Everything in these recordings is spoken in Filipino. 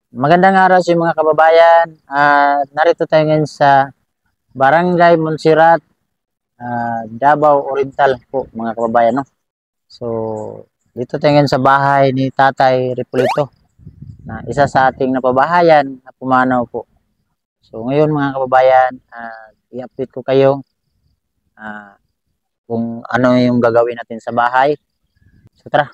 Magandang araw sa mga kababayan. Narito tayo ngayon sa Barangay Monserrat, Davao Oriental po mga kababayan. No? So, dito tayo ngayon sa bahay ni Tatay Repolito na isa sa ating napabahayan na pumanaw po. So, ngayon mga kababayan, i-update ko kayo kung ano yung gagawin natin sa bahay. So, tara.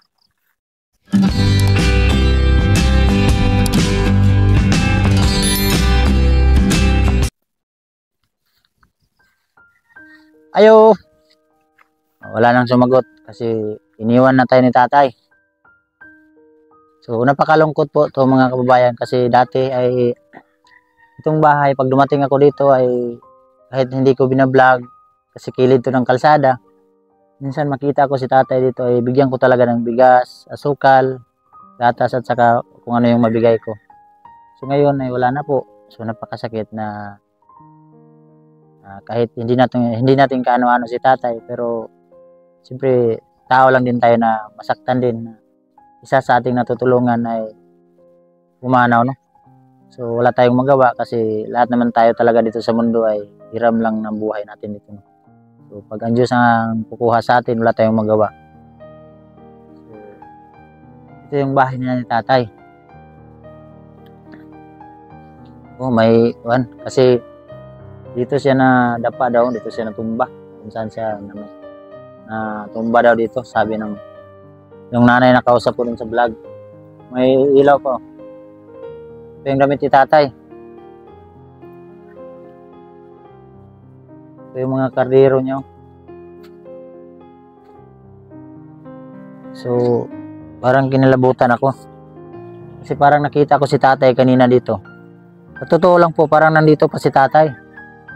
Ayo! Wala nang sumagot kasi iniwan na tayo ni tatay. So, napakalungkot po to mga kababayan kasi dati ay itong bahay, pag dumating ako dito ay kahit hindi ko binablog kasi kilid to ng kalsada, minsan makita ko si tatay dito ay bigyan ko talaga ng bigas, asukal, gatas at saka kung ano yung mabigay ko. So, ngayon ay wala na po. So, napakasakit na kahit hindi natin kaano-ano si tatay, pero siyempre tao lang din tayo na masaktan din. Isa sa ating natutulungan ay pumanaw, no? So wala tayong magawa kasi lahat naman tayo talaga dito sa mundo ay hiram lang ng buhay natin dito, no? So pag ang Diyos ang kukuha sa atin, wala tayong magawa. So, ito yung bahay nila ni tatay. Oh, may kasi dito siya na dapa daw, dito siya natumba. Kung saan siya na tumba daw dito, sabi ng yung nanay na kausap ko dun sa vlog. May ilaw po. Ito yung gamit ni tatay. Ito yung mga kardero nyo. So, parang kinilabutan ako. Kasi parang nakita ko si tatay kanina dito. Sa totoo lang po, parang nandito pa si tatay.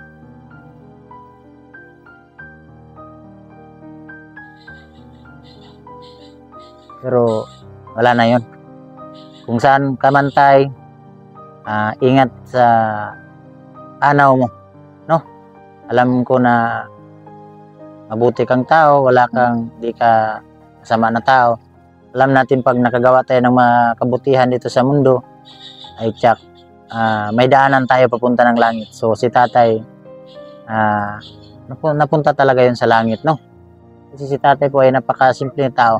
Pero wala na yon. Kung saan ka man tay, ingat sa anaw mo, no? Alam ko na mabuti kang tao, di ka masama na tao. Alam natin pag nakagawa tayo ng mga kabutihan dito sa mundo, ay tsak, may daanan tayo papunta ng langit. So si tatay, napunta talaga yun sa langit, no? Kasi si tatay po ay napakasimple na tao.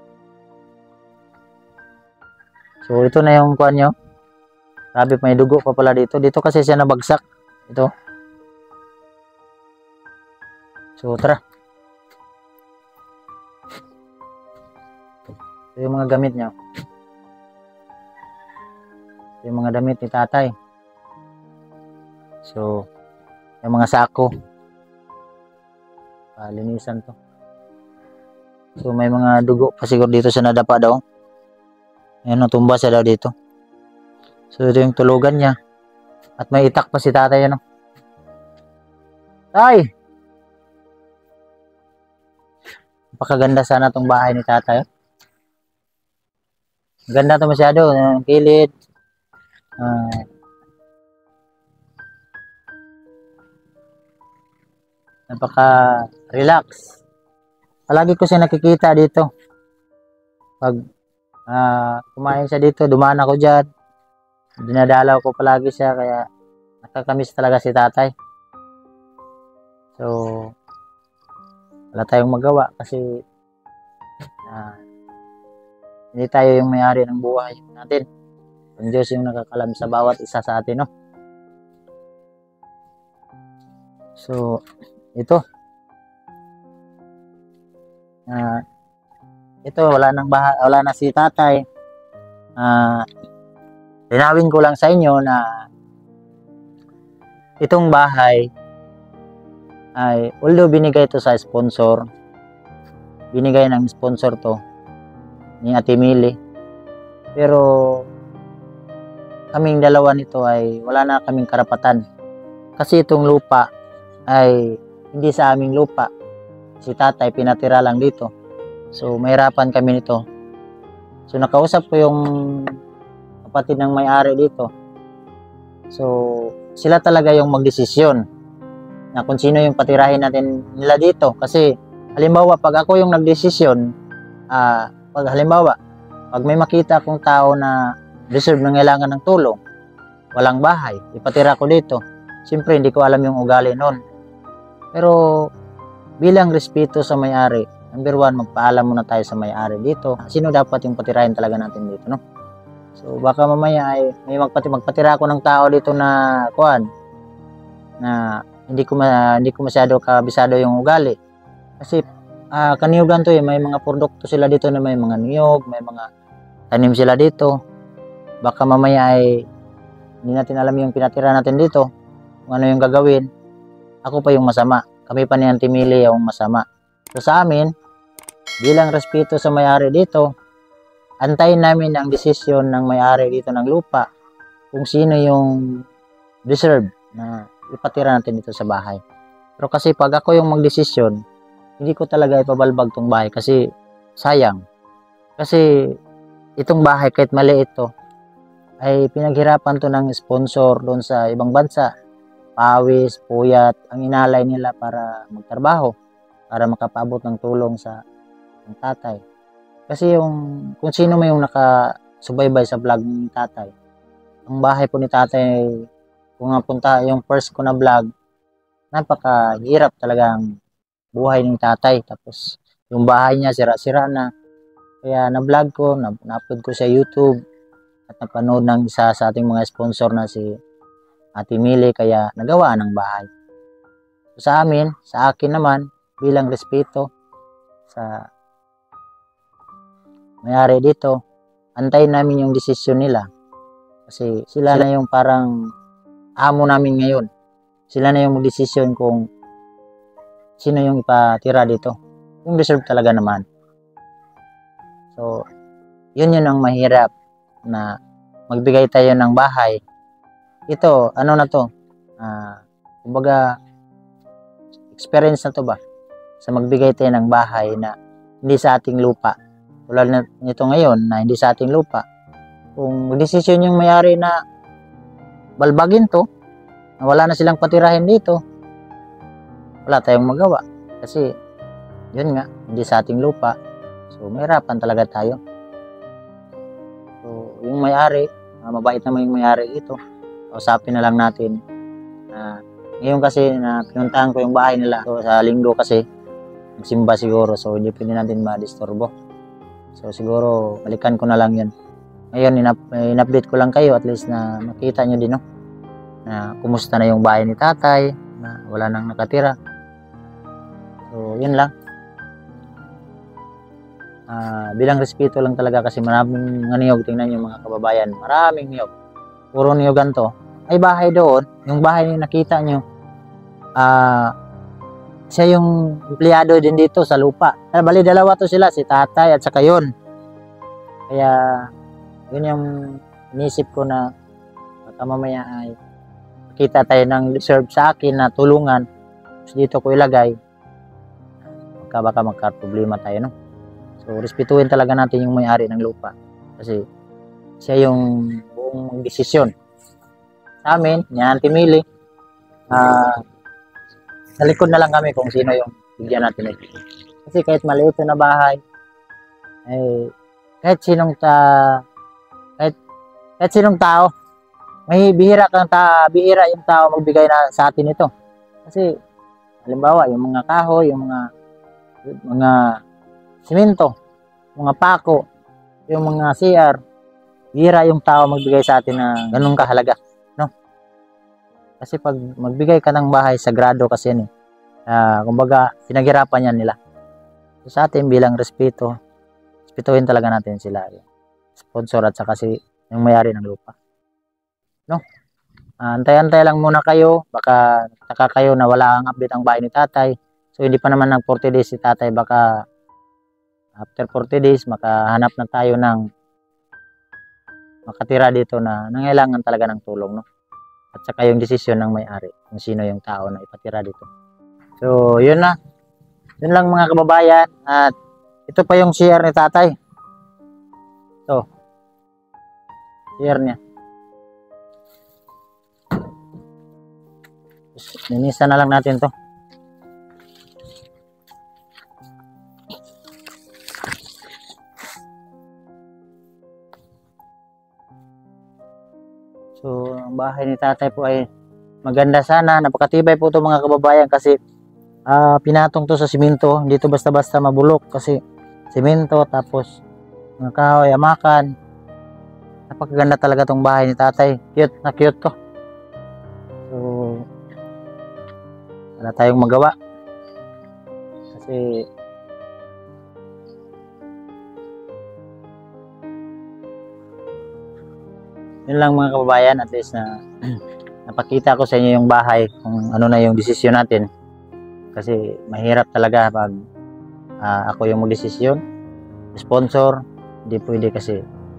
So, ito na yung kuhan nyo. Grabe, may dugo pa pala dito. Dito kasi siya nabagsak. Ito. So, tara. Ito yung mga gamit nyo. Ito yung mga damit ni tatay. So, yung mga sako. Linisan to. So, may mga dugo pa siguro dito sa nadapa daw. Ayan, natumba siya daw dito. So, ito yung tulugan niya. At may itak pa si tatay, ano. Tay! Napakaganda sana itong bahay ni tatay. Ganda ito masyado. Kilid. Napaka-relax. Palagi ko siya nakikita dito. Pag kumain siya dito, dumaan ako dyan, dinadalaw ko palagi siya, kaya nakakamiss talaga si tatay. So wala tayong magawa kasi hindi tayo yung may-ari ng buhay natin. Ang Diyos yung nakakalam sa bawat isa sa atin, no? So ito wala na si tatay. Linawin ko lang sa inyo na itong bahay ay although binigay to sa sponsor, binigay ng sponsor to ni Ate Mili, pero kaming dalawa nito ay wala na kaming karapatan kasi itong lupa ay hindi sa aming lupa. Si tatay pinatira lang dito. So, mahirapan kami nito. So, nakausap ko yung kapatid ng may-ari dito. So, sila talaga yung magdesisyon na kung sino yung patirahin natin nila dito. Kasi, halimbawa, pag ako yung nagdesisyon, pag may makita akong tao na deserve na kailangan ng tulong. Walang bahay, ipatira ko dito. Siyempre, hindi ko alam yung ugali noon. Pero, bilang respeto sa may-ari, number 1, magpaalam muna tayo sa may-ari dito. Sino dapat yung patirahin talaga natin dito, no? So, baka mamaya ay may magpatira ako ng tao dito na, na hindi ko masyado kabisado yung ugali. Kasi, kaniyugan to may mga produkto sila dito na may mga niyog, may mga tanim sila dito. Baka mamaya ay hindi natin alam yung pinatira natin dito, kung ano yung gagawin. Ako pa yung masama, kami pa ni Auntie Millie yung masama. So sa amin, bilang respeto sa may-ari dito, antayin namin ang desisyon ng may-ari dito ng lupa kung sino yung deserve na ipatira natin dito sa bahay. Pero kasi pag ako yung magdesisyon, hindi ko talaga ipabalbag tong bahay kasi sayang. Kasi itong bahay kahit maliit to, ay pinaghirapan to ng sponsor doon sa ibang bansa. Pawis, puyat, ang inalay nila para magtrabaho, para makapaabot ng tulong sa ng tatay. Kasi kung sino may yung nakasubaybay sa vlog ni tatay, ang bahay po ni tatay, kung napunta yung first ko na vlog, napakahirap talagang buhay ng tatay. Tapos yung bahay niya sira-sira na. Kaya na-vlog ko, na-upload ko sa YouTube at napanood ng isa sa ating mga sponsor na si Ate Millie, kaya nagawa ng bahay. So, sa amin, sa akin naman, bilang respeto sa may-ari dito, antayin namin yung desisyon nila. Kasi sila na yung parang amo namin ngayon. Sila na yung mag-desisyon kung sino yung ipatira dito. Yung deserve talaga naman. So, yun ang mahirap na magbigay tayo ng bahay. Ito, ano na to? Kumbaga, experience na to ba? Sa magbigay tayo ng bahay na hindi sa ating lupa. Tulad nito ngayon na hindi sa ating lupa. Kung desisyon yung may-ari na balbagin to, na wala na silang patirahin dito, wala tayong magawa. Kasi, yun nga, hindi sa ating lupa. So, mahirapan talaga tayo. So, yung may-ari, mabait naman yung may-ari dito. Usapin na lang natin. Ngayon kasi na pinuntahan ko yung bahay nila. So, sa linggo kasi, magsimba siguro. So, hindi pwede natin ma-disturbo. So, siguro, balikan ko na lang yun. Ngayon, in-update ko lang kayo. At least na makita nyo din, no? Na kumusta na yung bahay ni tatay. Na wala nang nakatira. So, yun lang. Bilang respeto lang talaga kasi maraming niyog. Tingnan nyo mga kababayan. Maraming niyog. Puro niyogan to. Ay bahay doon, yung bahay na nakita nyo, siya yung empleyado din dito sa lupa. Bali, dalawa to sila, si tatay at saka yun. Kaya, yun yung inisip ko na baka mamaya ay makita tayo ng deserve sa akin na tulungan. Tapos dito ko ilagay. Baka magka-problema tayo, no? So, respetuhin talaga natin yung may-ari ng lupa. Kasi, siya yung buong desisyon. Sa amin, ni Auntie Millie, sa likod na lang kami kung sino yung bigyan natin ito. Kasi kahit maliit na bahay, kahit sinong tao, may bihira yung tao magbigay na sa atin ito. Kasi, halimbawa, yung mga kahoy, yung mga simento, mga pako, yung mga CR, bihira yung tao magbigay sa atin na ganun kahalaga. Kasi pag magbigay ka ng bahay, sagrado kasi yan kumbaga, pinaghirapan yan nila. So, sa atin bilang respetuhin talaga natin sila. Sponsor at saka yung may-ari ng lupa. No? Antay-antay lang muna kayo. Baka taka kayo na wala ang update ang bahay ni tatay. So, hindi pa naman ng 40 days si tatay. Baka after 40 days, makahanap na tayo ng makatira dito na nangailangan talaga ng tulong. No? At saka yung desisyon ng may-ari kung sino yung tao na ipatira dito. So, yun na. Yun lang mga kababayan. At ito pa yung share ni tatay. Ito. Share niya. Linisan na lang natin to. So, ang bahay ni tatay po ay maganda sana. Napakatibay po ito mga kababayan kasi pinatong to sa simento. Hindi to basta-basta mabulok kasi simento tapos mga kahoy, amakan. Napakaganda talaga tong bahay ni tatay. Cute na cute to. So, wala tayong magawa. Kasi yun lang mga kababayan, at least na napakita ko sa inyo yung bahay kung ano na yung desisyon natin. Kasi mahirap talaga pag ako yung magdesisyon. Sponsor, hindi pwede kasi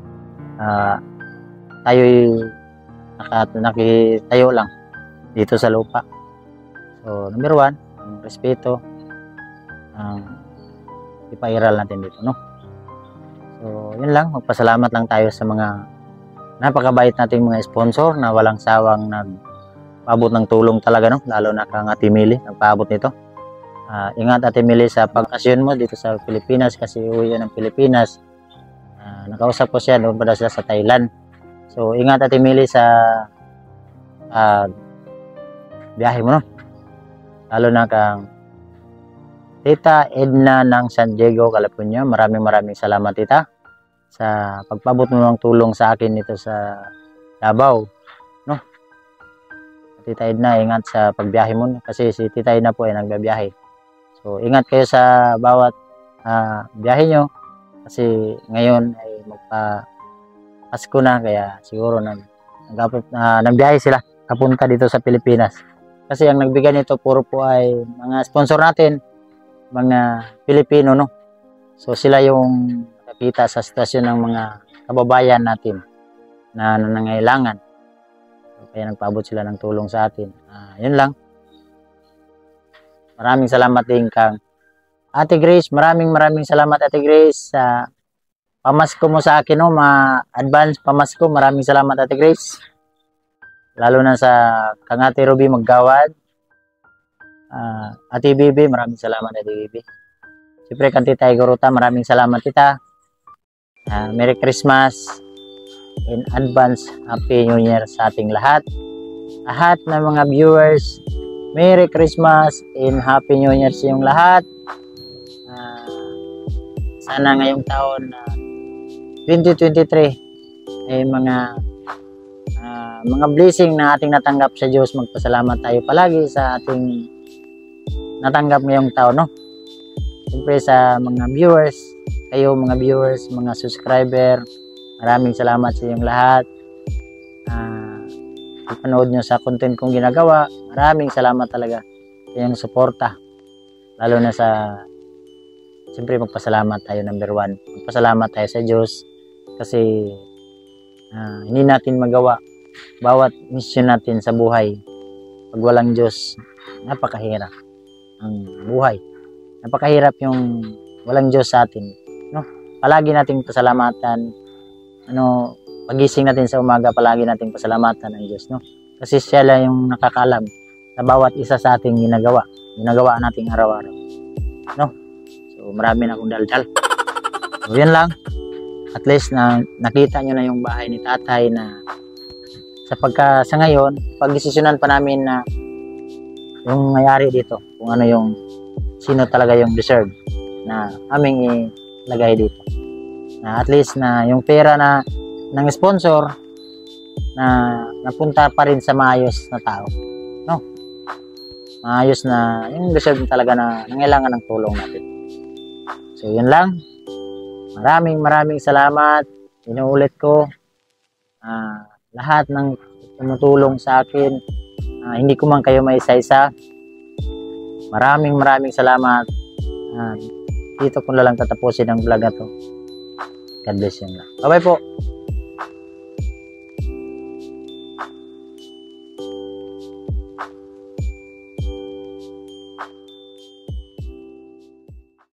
tayo'y nakitayo lang dito sa lupa. So, number 1, ang respeto, ipairal natin dito, no? So, yun lang. Magpasalamat lang tayo sa mga napakabait nating mga sponsor na walang sawang nagpaabot ng tulong talaga, no? Lalo na kang Ate Mili, nagpaabot nito. Ingat Ate Mili sa pagkasyon mo dito sa Pilipinas kasi uwi yan ng Pilipinas. Nakausap ko siya, doon pa siya sa Thailand. So, ingat Ate Mili sa biyahe mo, no? Lalo na kang Tita Edna ng San Diego, California. Maraming salamat, Tita, sa pagpabot mo ng tulong sa akin dito sa Davao, no? Tita Edna, ingat sa pagbiyahe mo kasi si Tita Edna po ay nagbibiyahe. So, ingat kayo sa bawat biyahe nyo kasi ngayon ay magpa-Pasko na kaya siguro nagbiyahe sila kapunta dito sa Pilipinas. Kasi ang nagbigay nito puro po ay mga sponsor natin, mga Pilipino, no? So, sila yung nakita sa sitwasyon ng mga kababayan natin na nangangailangan. So, kaya nagpaabot sila ng tulong sa atin. Yun lang. Maraming salamat din kang Ate Grace. Maraming salamat Ate Grace sa pamasko mo sa akin, no? Ma-advance pamasko. Maraming salamat Ate Grace. Lalo na sa kang Ate Ruby Maggawad. Ate Bibi, maraming salamat Ate Bibi. Siyempre kang Tita Igorota, maraming salamat Tita. Merry Christmas in advance, Happy New Year sa ating lahat. Lahat ng mga viewers, Merry Christmas and Happy New Year sa inyong lahat. Sana ngayong taon 2023 ay mga blessing na ating natanggap sa Diyos. Magpasalamat tayo palagi sa ating natanggap ngayong taon, no? Siyempre sa mga viewers, kayo mga viewers, mga subscriber, maraming salamat sa inyong lahat. Ipanood nyo sa content kong ginagawa, maraming salamat talaga sa inyong suporta. Lalo na siyempre magpasalamat tayo, number 1. Magpasalamat tayo sa Diyos kasi hindi natin magawa bawat mission natin sa buhay. Pag walang Diyos, napakahirap ang buhay. Napakahirap yung walang Diyos sa atin, no? Palagi nating pasalamatan, pagising natin sa umaga, palagi nating pasalamatan ng Diyos, no? Kasi siya lang yung nakakalam sa bawat isa sa ating ginagawa nating araw-araw, no? So, marami na akong daldal. So, yan lang. At least na nakita nyo na yung bahay ni tatay na sa ngayon, pagdesisyonan pa namin na yung mayari dito, kung ano yung sino talaga yung deserve na aming ilagay dito. Na at least na yung pera ng sponsor na napunta pa rin sa maayos na tao, no? Maayos na yung deserve talaga na nangailangan ng tulong natin. So yun lang. Maraming salamat. Inuulit ko, lahat ng tumutulong sa akin, hindi ko man kayo maisa-isa. Maraming salamat. Dito ko na lang tatapusin ang vlog na to. God bless you. Bye-bye po.